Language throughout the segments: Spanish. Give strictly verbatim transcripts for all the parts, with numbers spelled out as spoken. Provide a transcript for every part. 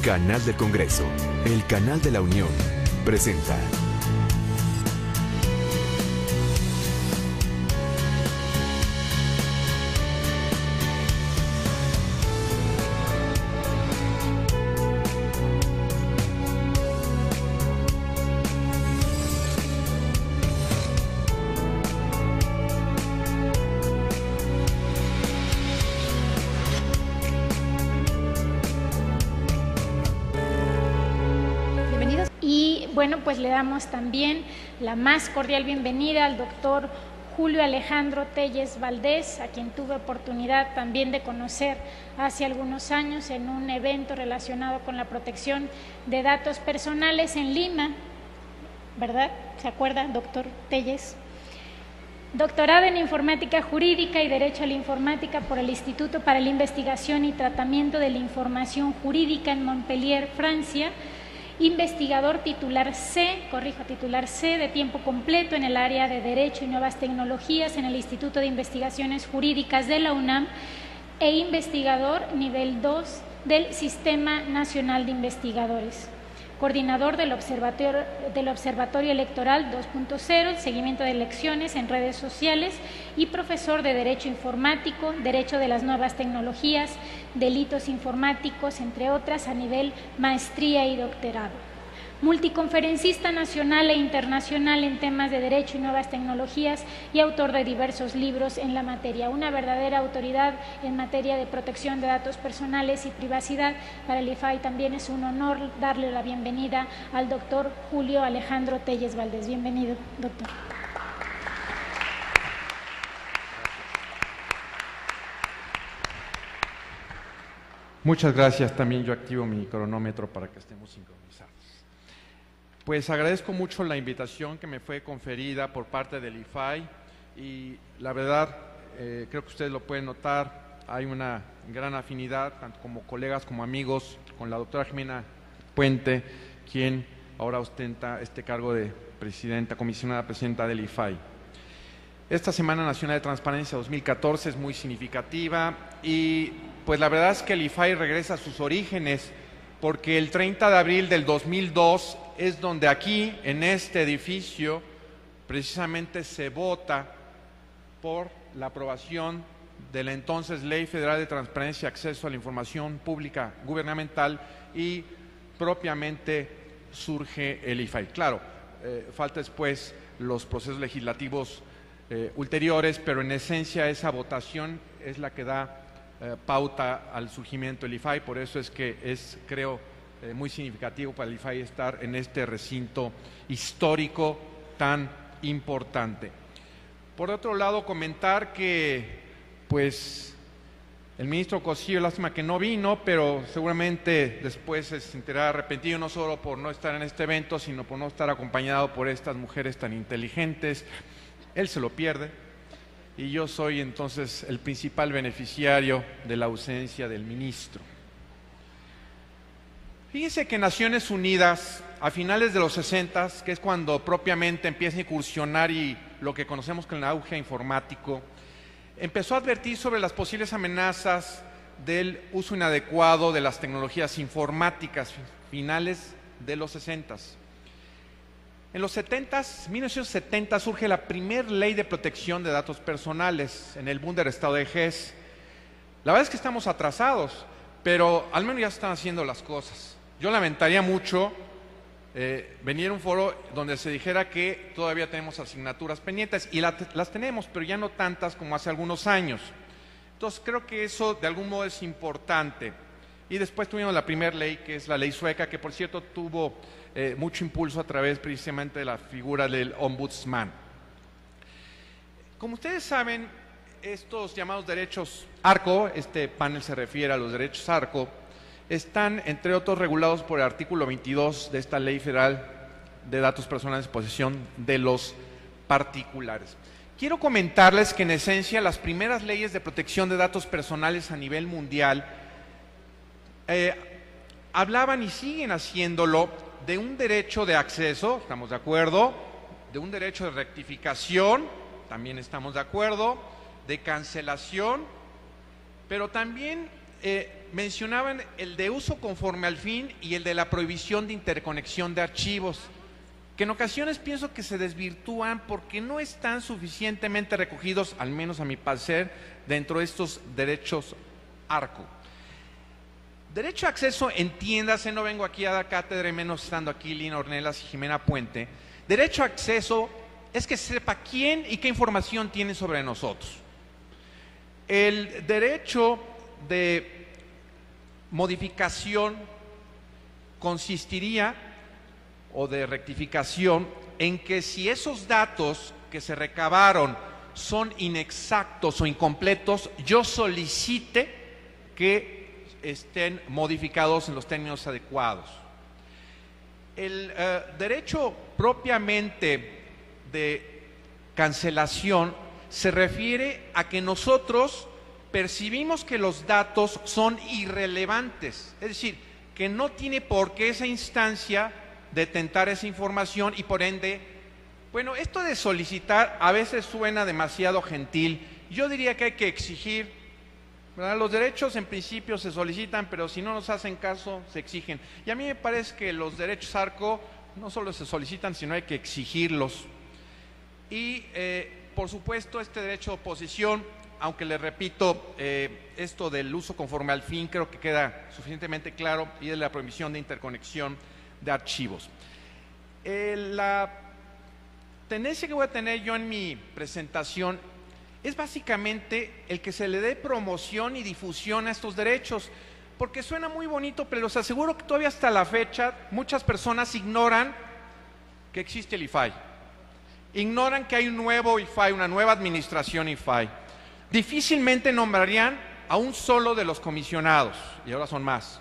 Canal del Congreso, el canal de la Unión, presenta. Bueno, pues le damos también la más cordial bienvenida al doctor Julio Alejandro Telles Valdés, a quien tuve oportunidad también de conocer hace algunos años en un evento relacionado con la protección de datos personales en Lima, ¿verdad? ¿Se acuerda, doctor Telles? Doctorado en Informática Jurídica y Derecho a la Informática por el Instituto para la Investigación y Tratamiento de la Información Jurídica en Montpellier, Francia. Investigador titular C, corrijo, titular C de tiempo completo en el área de Derecho y Nuevas Tecnologías en el Instituto de Investigaciones Jurídicas de la UNAM e investigador nivel dos del Sistema Nacional de Investigadores. Coordinador del Observatorio, del Observatorio Electoral dos punto cero, el seguimiento de elecciones en redes sociales y profesor de Derecho Informático, Derecho de las Nuevas Tecnologías, Delitos Informáticos, entre otras, a nivel maestría y doctorado. Multiconferencista nacional e internacional en temas de Derecho y Nuevas Tecnologías y autor de diversos libros en la materia. Una verdadera autoridad en materia de protección de datos personales y privacidad. Para el I F A I también es un honor darle la bienvenida al doctor Julio Alejandro Telles Valdés. Bienvenido, doctor. Muchas gracias. También yo activo mi cronómetro para que estemos sincronizados. Pues agradezco mucho la invitación que me fue conferida por parte del I F A I y la verdad, eh, creo que ustedes lo pueden notar, hay una gran afinidad, tanto como colegas como amigos, con la doctora Jimena Puente, quien ahora ostenta este cargo de presidenta, comisionada presidenta del I F A I. Esta Semana Nacional de Transparencia dos mil catorce es muy significativa y pues la verdad es que el I F A I regresa a sus orígenes porque el treinta de abril del dos mil dos es donde aquí, en este edificio, precisamente se vota por la aprobación de la entonces Ley Federal de Transparencia y Acceso a la Información Pública Gubernamental y propiamente surge el I F A I. Claro, eh, falta después los procesos legislativos eh, ulteriores, pero en esencia esa votación es la que da eh, pauta al surgimiento del I F A I, por eso es que es, creo, Eh, muy significativo para el I F A I estar en este recinto histórico tan importante. Por otro lado, comentar que pues el ministro Cosío, lástima que no vino, pero seguramente después se sentirá arrepentido no solo por no estar en este evento, sino por no estar acompañado por estas mujeres tan inteligentes. Él se lo pierde y yo soy entonces el principal beneficiario de la ausencia del ministro. Fíjense que Naciones Unidas, a finales de los sesentas, que es cuando propiamente empieza a incursionar y lo que conocemos como el auge informático, empezó a advertir sobre las posibles amenazas del uso inadecuado de las tecnologías informáticas, finales de los sesentas. En los setentas, mil novecientos setenta, surge la primera ley de protección de datos personales en el boom del estado de Hesse. La verdad es que estamos atrasados, pero al menos ya se están haciendo las cosas. Yo lamentaría mucho eh, venir a un foro donde se dijera que todavía tenemos asignaturas pendientes, y la, las tenemos, pero ya no tantas como hace algunos años. Entonces creo que eso de algún modo es importante. Y después tuvimos la primera ley, que es la ley sueca, que por cierto tuvo eh, mucho impulso a través precisamente de la figura del ombudsman. Como ustedes saben, estos llamados derechos ARCO, este panel se refiere a los derechos ARCO, están, entre otros, regulados por el artículo veintidós de esta Ley Federal de Datos Personales de Posesión de los Particulares. Quiero comentarles que, en esencia, las primeras leyes de protección de datos personales a nivel mundial eh, hablaban y siguen haciéndolo de un derecho de acceso, estamos de acuerdo, de un derecho de rectificación, también estamos de acuerdo, de cancelación, pero también eh, mencionaban el de uso conforme al fin y el de la prohibición de interconexión de archivos, que en ocasiones pienso que se desvirtúan porque no están suficientemente recogidos, al menos a mi parecer, dentro de estos derechos ARCO. Derecho a acceso, entiéndase, no vengo aquí a dar cátedra, y menos estando aquí Lina Ornelas y Jimena Puente. Derecho a acceso es que sepa quién y qué información tiene sobre nosotros. El derecho de modificación consistiría, o de rectificación, en que si esos datos que se recabaron son inexactos o incompletos, yo solicite que estén modificados en los términos adecuados. El eh, derecho propiamente de cancelación se refiere a que nosotros percibimos que los datos son irrelevantes, es decir, que no tiene por qué esa instancia detentar esa información y por ende, bueno, esto de solicitar a veces suena demasiado gentil. Yo diría que hay que exigir, ¿verdad? Los derechos en principio se solicitan, pero si no nos hacen caso, se exigen. Y a mí me parece que los derechos ARCO no solo se solicitan, sino hay que exigirlos. Y, eh, por supuesto, este derecho de oposición, aunque le repito, eh, esto del uso conforme al fin creo que queda suficientemente claro, y de la prohibición de interconexión de archivos. Eh, la tendencia que voy a tener yo en mi presentación es básicamente el que se le dé promoción y difusión a estos derechos, porque suena muy bonito, pero les aseguro que todavía hasta la fecha muchas personas ignoran que existe el I F A I, ignoran que hay un nuevo I F A I, una nueva administración I F A I. Difícilmente nombrarían a un solo de los comisionados, y ahora son más.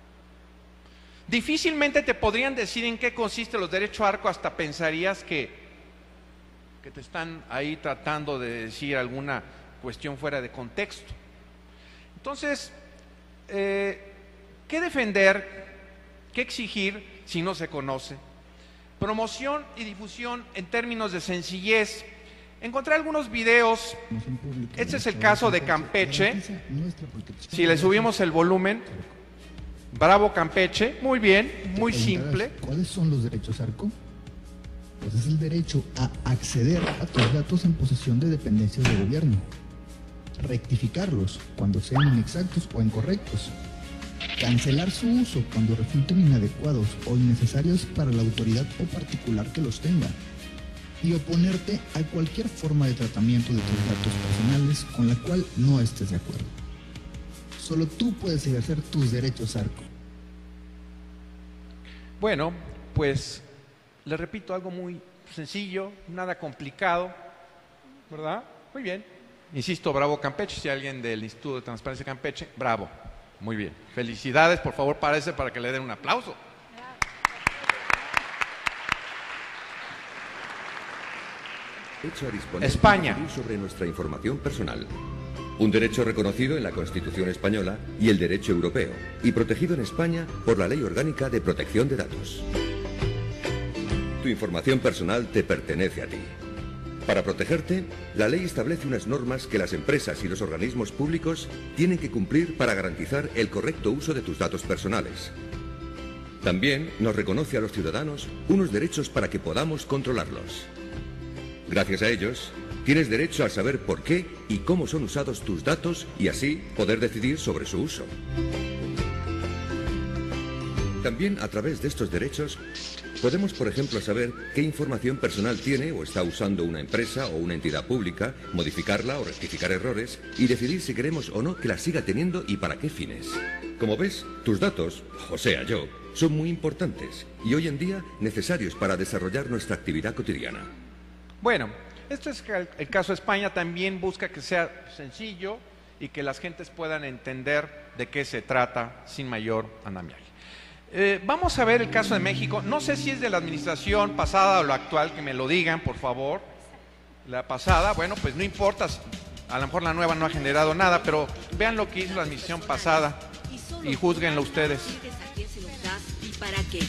Difícilmente te podrían decir en qué consiste los derechos ARCO, hasta pensarías que, que te están ahí tratando de decir alguna cuestión fuera de contexto. Entonces, eh, ¿qué defender? ¿Qué exigir si no se conoce? Promoción y difusión en términos de sencillez. Encontré algunos videos. Este es el caso de Campeche. Si le subimos el volumen. Bravo Campeche, muy bien, muy simple. ¿Cuáles son los derechos ARCO? Pues es el derecho a acceder a tus datos en posesión de dependencias de gobierno, rectificarlos cuando sean inexactos o incorrectos, cancelar su uso cuando resulten inadecuados o innecesarios para la autoridad o particular que los tenga, y oponerte a cualquier forma de tratamiento de tus datos personales con la cual no estés de acuerdo. Solo tú puedes ejercer tus derechos ARCO. Bueno, pues le repito, algo muy sencillo, nada complicado, ¿verdad? Muy bien. Insisto, bravo Campeche, si hay alguien del Instituto de Transparencia Campeche, bravo, muy bien. Felicidades, por favor, párese para que le den un aplauso. Derecho a disponer España. sobre nuestra información personal. Un derecho reconocido en la Constitución española y el derecho europeo, y protegido en España por la Ley Orgánica de Protección de Datos. Tu información personal te pertenece a ti. Para protegerte, la ley establece unas normas que las empresas y los organismos públicos tienen que cumplir para garantizar el correcto uso de tus datos personales. También nos reconoce a los ciudadanos unos derechos para que podamos controlarlos. Gracias a ellos, tienes derecho a saber por qué y cómo son usados tus datos y así poder decidir sobre su uso. También a través de estos derechos podemos, por ejemplo, saber qué información personal tiene o está usando una empresa o una entidad pública, modificarla o rectificar errores y decidir si queremos o no que la siga teniendo y para qué fines. Como ves, tus datos, o sea yo, son muy importantes y hoy en día necesarios para desarrollar nuestra actividad cotidiana. Bueno, esto es el caso de España, también busca que sea sencillo y que las gentes puedan entender de qué se trata sin mayor andamiaje. Eh, vamos a ver el caso de México. No sé si es de la administración pasada o la actual, que me lo digan, por favor. La pasada, bueno, pues no importa, a lo mejor la nueva no ha generado nada, pero vean lo que hizo la administración pasada y júzguenlo ustedes. ¿Y para qué?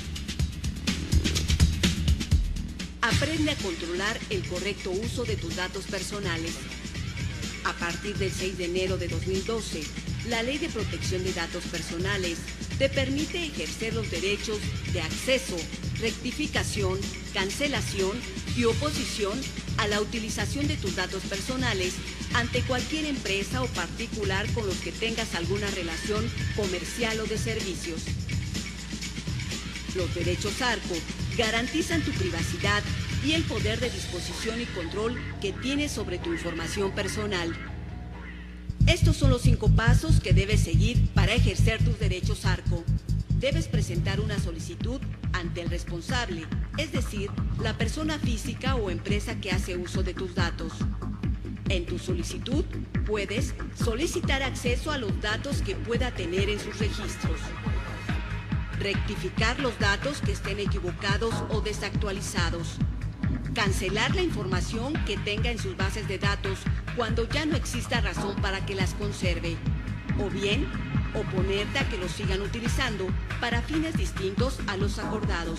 Aprende a controlar el correcto uso de tus datos personales. A partir del seis de enero de dos mil doce, La Ley de Protección de Datos Personales te permite ejercer los derechos de acceso, rectificación, cancelación y oposición a la utilización de tus datos personales ante cualquier empresa o particular con los que tengas alguna relación comercial o de servicios. Los derechos ARCO garantizan tu privacidad y el poder de disposición y control que tienes sobre tu información personal. Estos son los cinco pasos que debes seguir para ejercer tus derechos ARCO. Debes presentar una solicitud ante el responsable, es decir, la persona física o empresa que hace uso de tus datos. En tu solicitud puedes solicitar acceso a los datos que pueda tener en sus registros, rectificar los datos que estén equivocados o desactualizados, cancelar la información que tenga en sus bases de datos cuando ya no exista razón para que las conserve, o bien oponerte a que los sigan utilizando para fines distintos a los acordados.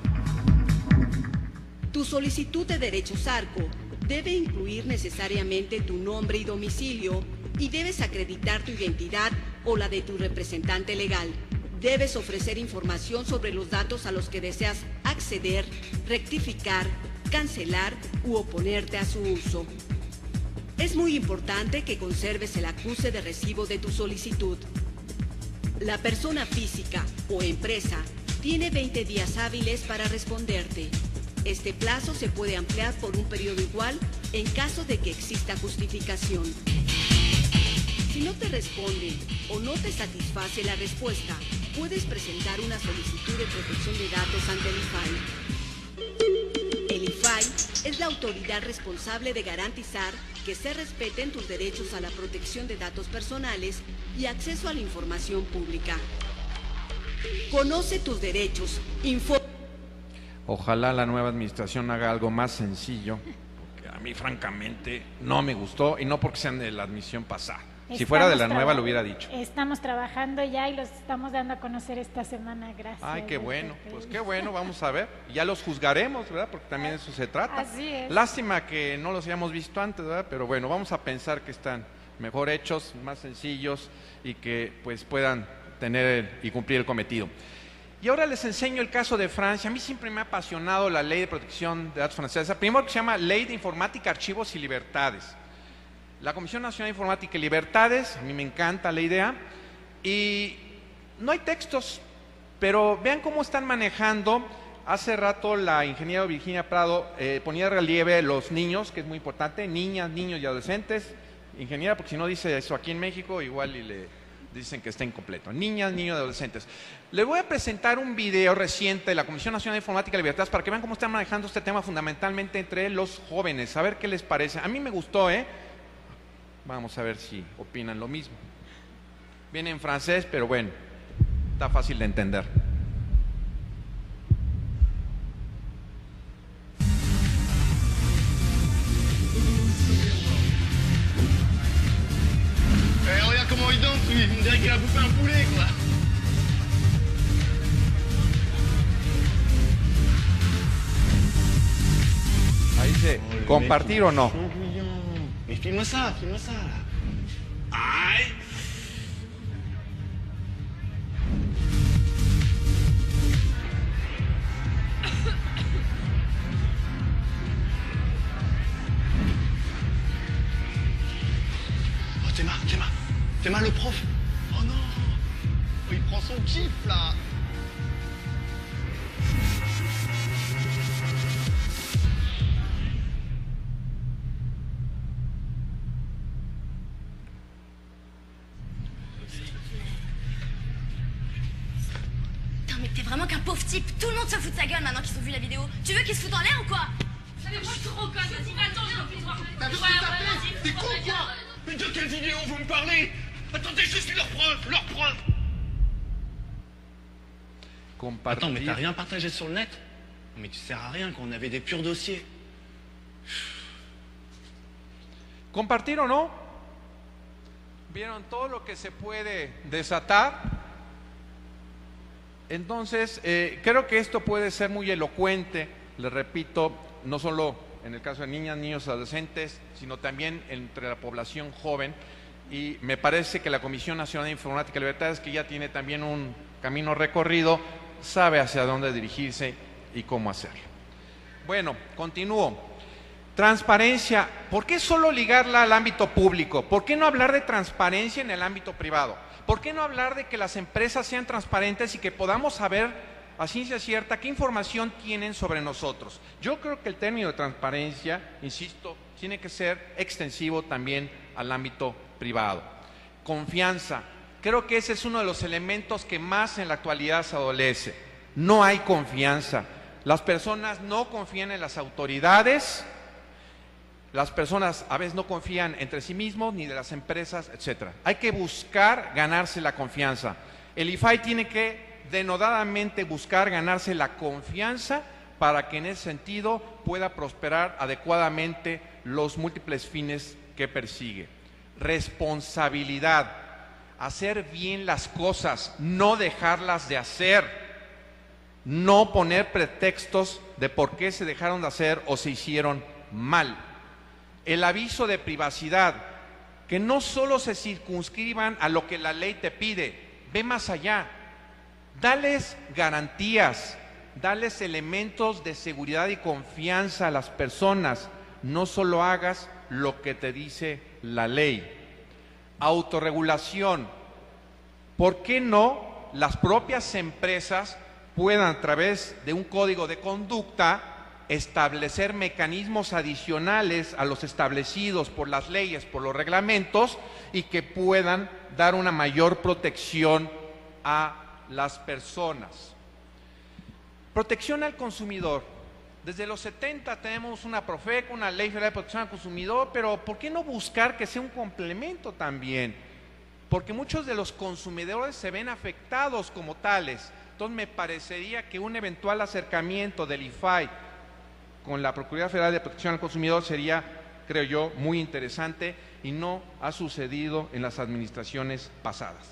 Tu solicitud de derechos ARCO debe incluir necesariamente tu nombre y domicilio y debes acreditar tu identidad o la de tu representante legal. Debes ofrecer información sobre los datos a los que deseas acceder, rectificar, cancelar u oponerte a su uso. Es muy importante que conserves el acuse de recibo de tu solicitud. La persona física o empresa tiene veinte días hábiles para responderte. Este plazo se puede ampliar por un periodo igual en caso de que exista justificación. Si no te responden o no te satisface la respuesta, puedes presentar una solicitud de protección de datos ante el I F A I. El I F A I es la autoridad responsable de garantizar que se respeten tus derechos a la protección de datos personales y acceso a la información pública. Conoce tus derechos. Info Ojalá la nueva administración haga algo más sencillo, porque a mí francamente no me gustó, y no porque sean de la admisión pasada. Si fuera de la nueva lo hubiera dicho. Estamos trabajando ya y los estamos dando a conocer esta semana, gracias. Ay, qué bueno, pues qué bueno, vamos a ver. Ya los juzgaremos, ¿verdad? Porque también de eso se trata. Así es. Lástima que no los hayamos visto antes, ¿verdad? Pero bueno, vamos a pensar que están mejor hechos, más sencillos y que pues puedan tener el, y cumplir el cometido. Y ahora les enseño el caso de Francia. A mí siempre me ha apasionado la Ley de Protección de Datos francesa. Primero, que se llama Ley de Informática, Archivos y Libertades. La Comisión Nacional de Informática y Libertades, a mí me encanta la idea, y no hay textos, pero vean cómo están manejando. Hace rato la ingeniera Virginia Prado eh, ponía de relieve los niños, que es muy importante, niñas, niños y adolescentes. Ingeniera, porque si no dice eso aquí en México, igual y le dicen que está incompleto. Niñas, niños y adolescentes. Les voy a presentar un video reciente de la Comisión Nacional de Informática y Libertades para que vean cómo están manejando este tema fundamentalmente entre los jóvenes. A ver qué les parece. A mí me gustó, ¿eh? Vamos a ver si opinan lo mismo. Viene en francés, pero bueno, está fácil de entender. Eh, regarde comment il danse, lui. On dirait qu'il a bouffé un poulet, quoi. Ahí dice, ¿compartir o no? Mais filme-moi ça, filme-moi ça, là. Aïe! Oh, Théma, Théma, Théma, le prof. Oh non! Oh, il prend son kiff, là. Mais t'es vraiment qu'un pauvre type. Tout le monde se fout de sa gueule maintenant qu'ils ont vu la vidéo. Tu veux qu'ils se foutent en l'air ou quoi? Mais moi je te reconnais, vas-y, attends, je vais voir. T'as vu ce que t'as fait? T'es con quoi? Mais de quelle vidéo vous me parlez? Attendez, je suis leur preuve, leur preuve. Compartir. Attends, mais t'as rien partagé sur le net? Mais tu sers à rien qu'on avait des purs dossiers. ¿Compartir o no? ¿Vieron todo lo que se puede desatar? Entonces, eh, creo que esto puede ser muy elocuente, les repito, no solo en el caso de niñas, niños, adolescentes, sino también entre la población joven. y me parece que la Comisión Nacional de Informática y Libertades, que ya tiene también un camino recorrido, sabe hacia dónde dirigirse y cómo hacerlo. Bueno, continúo. Transparencia. ¿Por qué solo ligarla al ámbito público? ¿Por qué no hablar de transparencia en el ámbito privado? ¿Por qué no hablar de que las empresas sean transparentes y que podamos saber a ciencia cierta qué información tienen sobre nosotros? Yo creo que el término de transparencia, insisto, tiene que ser extensivo también al ámbito privado. Confianza. Creo que ese es uno de los elementos que más en la actualidad se adolece. No hay confianza. Las personas no confían en las autoridades, las personas a veces no confían entre sí mismos ni de las empresas, etcétera. Hay que buscar ganarse la confianza. El I F A I tiene que denodadamente buscar ganarse la confianza para que en ese sentido pueda prosperar adecuadamente los múltiples fines que persigue. Responsabilidad, hacer bien las cosas, no dejarlas de hacer, no poner pretextos de por qué se dejaron de hacer o se hicieron mal. El aviso de privacidad, que no solo se circunscriban a lo que la ley te pide, ve más allá, dales garantías, dales elementos de seguridad y confianza a las personas, no solo hagas lo que te dice la ley. Autorregulación, ¿por qué no las propias empresas puedan a través de un código de conducta establecer mecanismos adicionales a los establecidos por las leyes, por los reglamentos, y que puedan dar una mayor protección a las personas? Protección al consumidor. Desde los setenta tenemos una PROFECO, una Ley Federal de Protección al Consumidor, pero ¿por qué no buscar que sea un complemento también? Porque muchos de los consumidores se ven afectados como tales. Entonces me parecería que un eventual acercamiento del I F A I con la Procuraduría Federal de Protección al Consumidor sería, creo yo, muy interesante y no ha sucedido en las administraciones pasadas.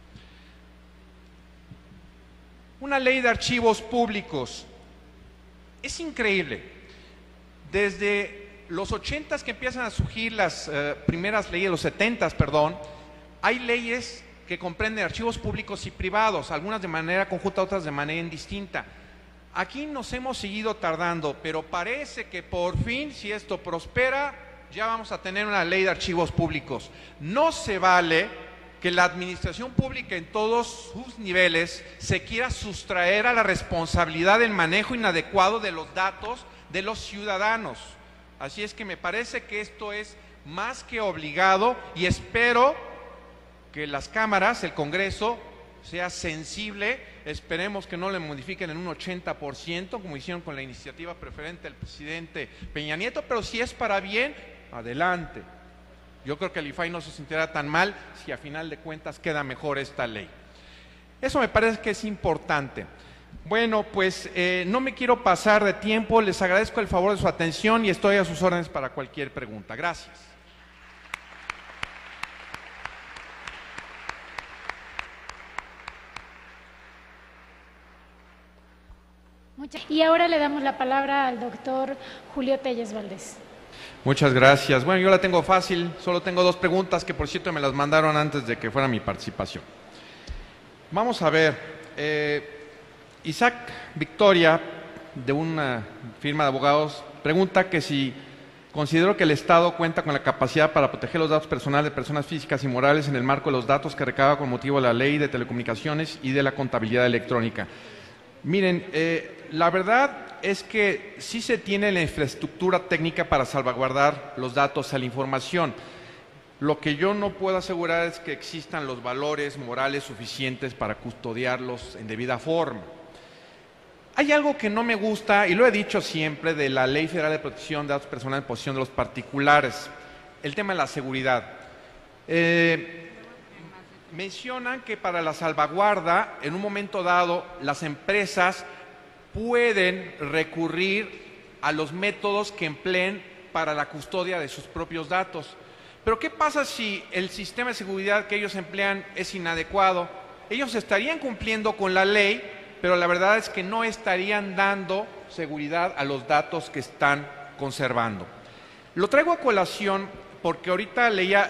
Una ley de archivos públicos. Es increíble. Desde los ochentas que empiezan a surgir las eh, primeras leyes, los setentas, perdón, hay leyes que comprenden archivos públicos y privados, algunas de manera conjunta, otras de manera indistinta. Aquí nos hemos seguido tardando, pero parece que por fin, si esto prospera, ya vamos a tener una ley de archivos públicos. No se vale que la administración pública en todos sus niveles se quiera sustraer a la responsabilidad del manejo inadecuado de los datos de los ciudadanos. Así es que me parece que esto es más que obligado y espero que las cámaras, el Congreso, sea sensible. Esperemos que no le modifiquen en un ochenta por ciento, como hicieron con la iniciativa preferente del presidente Peña Nieto, pero si es para bien, adelante. Yo creo que el I F A I no se sentirá tan mal si a final de cuentas queda mejor esta ley. Eso me parece que es importante. Bueno, pues eh, no me quiero pasar de tiempo, les agradezco el favor de su atención y estoy a sus órdenes para cualquier pregunta. Gracias. Y ahora le damos la palabra al doctor Julio Telles Valdés. Muchas gracias. Bueno, yo la tengo fácil, solo tengo dos preguntas que por cierto me las mandaron antes de que fuera mi participación. Vamos a ver, eh, Isaac Victoria, de una firma de abogados, pregunta que si considero que el Estado cuenta con la capacidad para proteger los datos personales de personas físicas y morales en el marco de los datos que recaba con motivo de la Ley de Telecomunicaciones y de la Contabilidad Electrónica. Miren, eh, la verdad es que sí se tiene la infraestructura técnica para salvaguardar los datos a la información. Lo que yo no puedo asegurar es que existan los valores morales suficientes para custodiarlos en debida forma. Hay algo que no me gusta, y lo he dicho siempre, de la Ley Federal de Protección de Datos Personales en posesión de los particulares, el tema de la seguridad. Eh, mencionan que para la salvaguarda, en un momento dado, las empresas pueden recurrir a los métodos que empleen para la custodia de sus propios datos. Pero ¿qué pasa si el sistema de seguridad que ellos emplean es inadecuado? Ellos estarían cumpliendo con la ley, pero la verdad es que no estarían dando seguridad a los datos que están conservando. Lo traigo a colación porque ahorita leía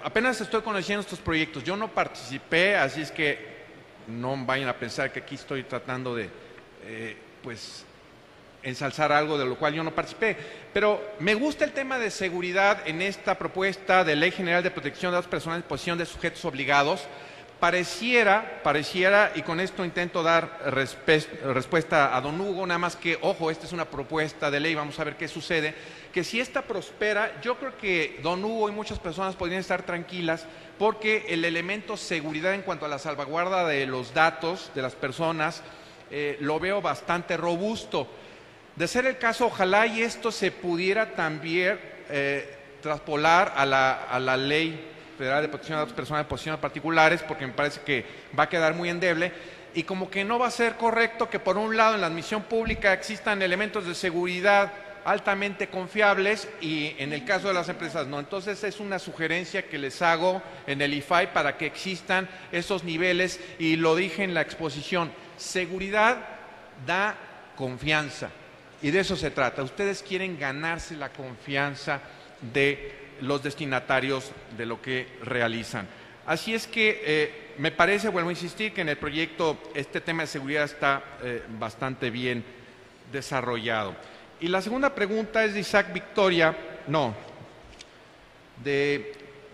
apenas estoy conociendo estos proyectos. Yo no participé, así es que no vayan a pensar que aquí estoy tratando de, eh, pues, ensalzar algo de lo cual yo no participé. Pero me gusta el tema de seguridad en esta propuesta de Ley General de Protección de Datos Personales en posición de sujetos obligados. Pareciera, pareciera, y con esto intento dar respuesta a don Hugo, nada más que, ojo, esta es una propuesta de ley, vamos a ver qué sucede, que si esta prospera, yo creo que don Hugo y muchas personas podrían estar tranquilas, porque el elemento seguridad en cuanto a la salvaguarda de los datos de las personas, eh, lo veo bastante robusto. De ser el caso, ojalá y esto se pudiera también eh, traspolar a la, a la ley Federal de Protección de Datos Personales en posiciones particulares, porque me parece que va a quedar muy endeble, y como que no va a ser correcto que por un lado en la admisión pública existan elementos de seguridad altamente confiables y en el caso de las empresas no. Entonces es una sugerencia que les hago en el I F A I para que existan esos niveles, y lo dije en la exposición, seguridad da confianza, y de eso se trata. Ustedes quieren ganarse la confianza de los destinatarios de lo que realizan. Así es que eh, me parece, vuelvo a insistir, que en el proyecto este tema de seguridad está eh, bastante bien desarrollado. Y la segunda pregunta es de Isaac Victoria, no, de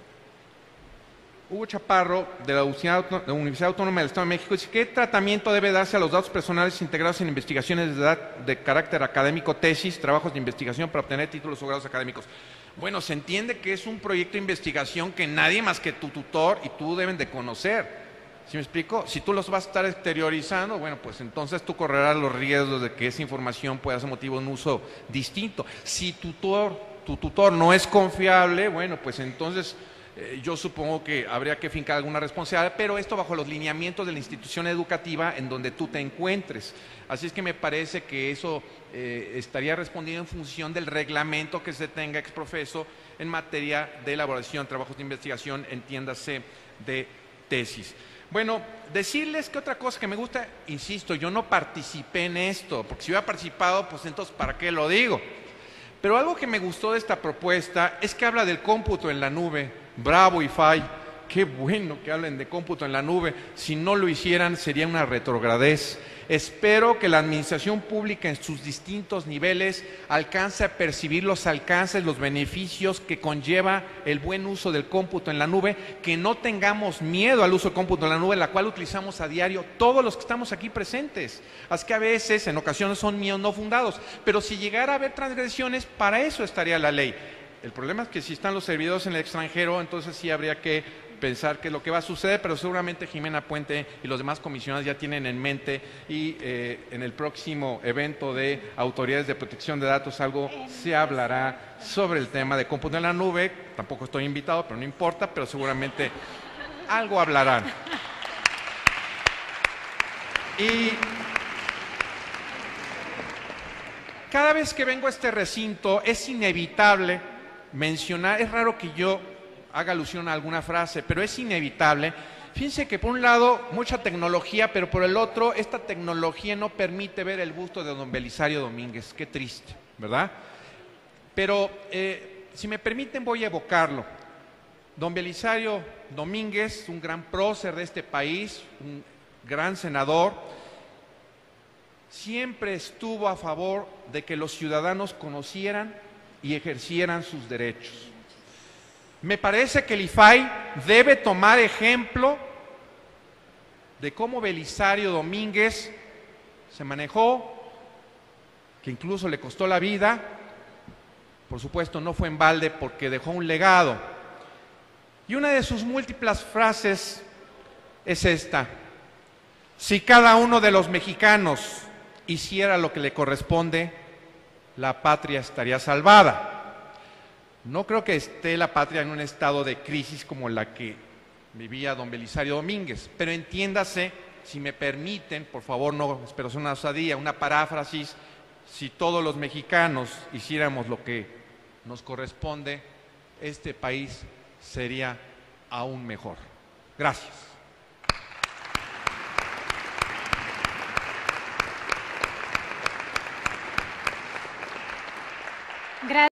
Hugo Chaparro, de la Universidad Autónoma del Estado de México. Dice, ¿qué tratamiento debe darse a los datos personales integrados en investigaciones de, de carácter académico, tesis, trabajos de investigación para obtener títulos o grados académicos? Bueno, se entiende que es un proyecto de investigación que nadie más que tu tutor y tú deben de conocer. ¿Sí me explico? Si tú los vas a estar exteriorizando, bueno, pues entonces tú correrás los riesgos de que esa información pueda ser motivo de un uso distinto. Si tutor, tu tutor no es confiable, bueno, pues entonces eh, yo supongo que habría que fincar alguna responsabilidad, pero esto bajo los lineamientos de la institución educativa en donde tú te encuentres. Así es que me parece que eso eh, estaría respondiendo en función del reglamento que se tenga exprofeso en materia de elaboración, trabajos de investigación, entiéndase, de tesis. Bueno, decirles que otra cosa que me gusta, insisto, yo no participé en esto, porque si hubiera participado, pues entonces, ¿para qué lo digo? Pero algo que me gustó de esta propuesta es que habla del cómputo en la nube. Bravo, I F A I. Qué bueno que hablen de cómputo en la nube. Si no lo hicieran, sería una retrogradez. Espero que la administración pública en sus distintos niveles alcance a percibir los alcances, los beneficios que conlleva el buen uso del cómputo en la nube, que no tengamos miedo al uso del cómputo en la nube, la cual utilizamos a diario todos los que estamos aquí presentes. Así que a veces, en ocasiones, son miedos no fundados, pero si llegara a haber transgresiones, para eso estaría la ley. El problema es que si están los servidores en el extranjero, entonces sí habría que pensar qué es lo que va a suceder, pero seguramente Jimena Puente y los demás comisionados ya tienen en mente, y eh, en el próximo evento de autoridades de protección de datos algo se hablará sobre el tema de cómputo en la nube. Tampoco estoy invitado, pero no importa, pero seguramente algo hablarán. Y cada vez que vengo a este recinto es inevitable mencionar, es raro que yo haga alusión a alguna frase, pero es inevitable. Fíjense que por un lado mucha tecnología, pero por el otro esta tecnología no permite ver el busto de don Belisario Domínguez. Qué triste, ¿verdad? Pero eh, si me permiten voy a evocarlo. Don Belisario Domínguez, un gran prócer de este país, un gran senador, siempre estuvo a favor de que los ciudadanos conocieran y ejercieran sus derechos. Me parece que el I F A I debe tomar ejemplo de cómo Belisario Domínguez se manejó, que incluso le costó la vida. Por supuesto, no fue en balde porque dejó un legado. Y una de sus múltiples frases es esta: si cada uno de los mexicanos hiciera lo que le corresponde, la patria estaría salvada. No creo que esté la patria en un estado de crisis como la que vivía don Belisario Domínguez, pero entiéndase, si me permiten, por favor, no espero sea una osadía, una paráfrasis, si todos los mexicanos hiciéramos lo que nos corresponde, este país sería aún mejor. Gracias. Gracias.